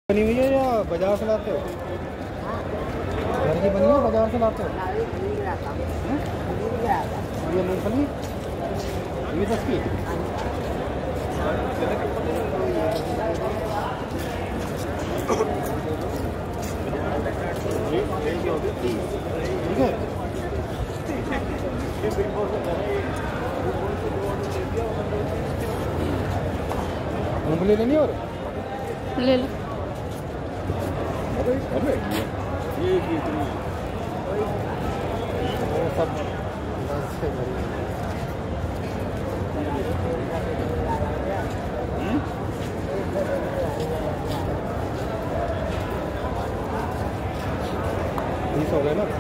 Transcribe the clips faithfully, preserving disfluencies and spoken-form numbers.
बनी हुई है या बाजार से लाते हो? घर की बनी है बाजार से लाते हो? ये मूंगफली ये दस की ठीक है। मूंगफली लेनी और ले लो। ये सब दस से भरी तीस हो गए ना।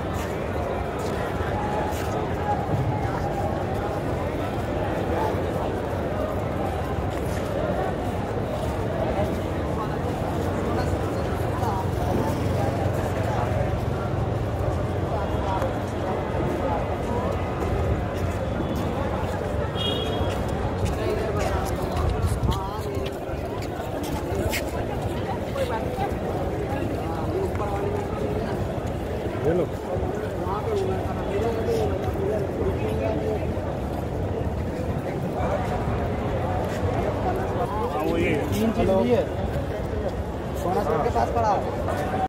ले लो। तीन चीज लिए सोना के पास पड़ा।